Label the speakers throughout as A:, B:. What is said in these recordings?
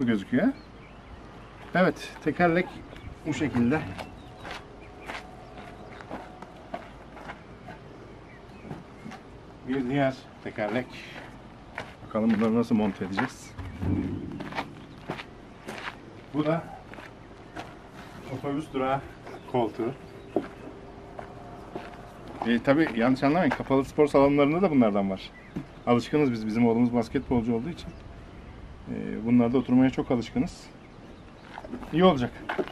A: gözüküyor. Evet, tekerlek bu şekilde. Bir diğer tekerlek. Bakalım bunları nasıl monte edeceğiz. Bu da otobüs durağı koltuğu. Tabii yanlış anlamayın, kapalı spor salonlarında da bunlardan var. Alışkınız biz, bizim oğlumuz basketbolcu olduğu için. Bunlarda oturmaya çok alışkınız. İyi olacak.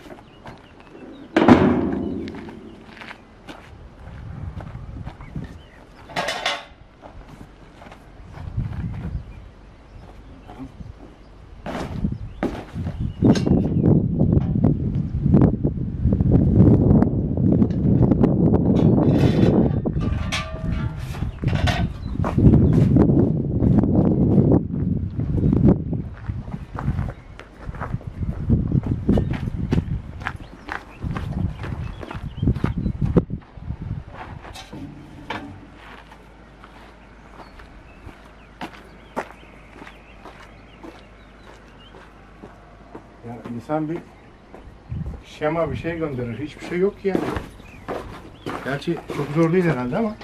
A: Ya insan bir şema bir şey gönderir. Hiçbir şey yok yani. Gerçi çok zor değil herhalde ama.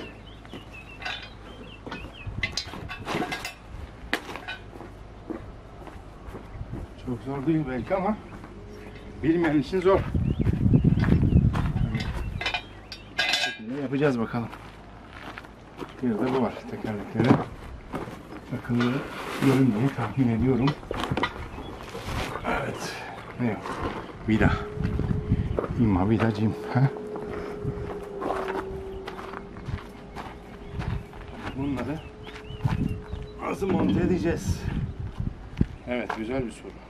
A: Çok zor değil belki ama bilmeyen için zor. Şimdi yapacağız bakalım. Bir de bu var. Tekerleklere takılı görünmeyi tahmin ediyorum. Evet. Ne? Vida. İmma vidacığım. Bunları nasıl monte edeceğiz? Evet, güzel bir soru.